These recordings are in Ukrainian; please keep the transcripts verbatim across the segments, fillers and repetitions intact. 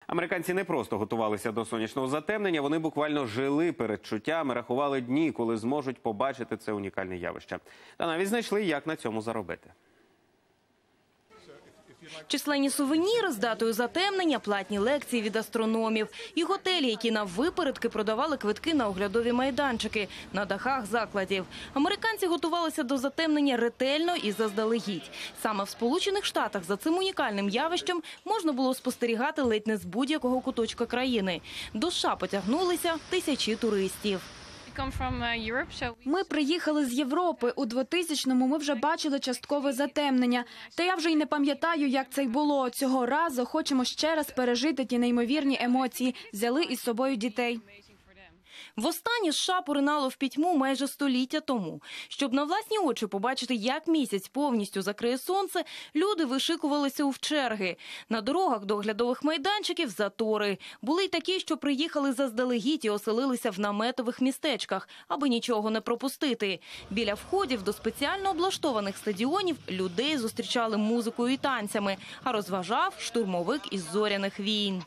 Американці не просто готувалися до сонячного затемнення, вони буквально жили передчуттями, рахували дні, коли зможуть побачити це унікальне явище. Та навіть знайшли, як на цьому заробити. Численні сувеніри з датою затемнення, платні лекції від астрономів і готелі, які наввипередки продавали квитки на оглядові майданчики на дахах закладів. Американці готувалися до затемнення ретельно і заздалегідь. Саме в Сполучених Штатах за цим унікальним явищем можна було спостерігати ледь не з будь-якого куточка країни. До США потягнулися тисячі туристів. Ми приїхали з Європи. У двотисячному ми вже бачили часткове затемнення. Та я вже й не пам'ятаю, як це й було. Цього разу хочемо ще раз пережити ті неймовірні емоції. Взяли із собою дітей. Востаннє США поринало в пітьму майже століття тому. Щоб на власні очі побачити, як місяць повністю закриє сонце, люди вишикувалися у черги. На дорогах до оглядових майданчиків – затори. Були й такі, що приїхали заздалегідь і оселилися в наметових містечках, аби нічого не пропустити. Біля входів до спеціально облаштованих стадіонів людей зустрічали музикою і танцями, а розважав штурмовик із «Зоряних війн».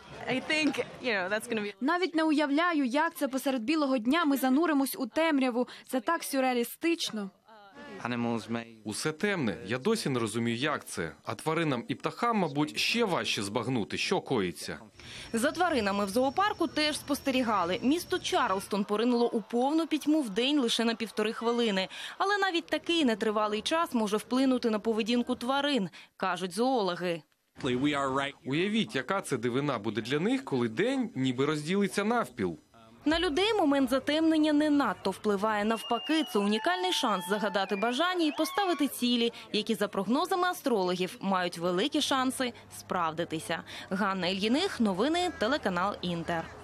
Навіть не уявляю, як це посеред білого дня ми зануримось у темряву. Це так сюрреалістично. Усе темне. Я досі не розумію, як це. А тваринам і птахам, мабуть, ще важче збагнути, що коїться. За тваринами в зоопарку теж спостерігали. Місто Чарлстон поринуло у повну пітьму вдень лише на півтори хвилини. Але навіть такий нетривалий час може вплинути на поведінку тварин, кажуть зоологи. Уявіть, яка це дивина буде для них, коли день ніби розділиться навпіл. На людей момент затемнення не надто впливає. Навпаки, це унікальний шанс загадати бажання і поставити цілі, які, за прогнозами астрологів, мають великі шанси справдитися. Ганна Ільїних, новини, телеканал «Інтер».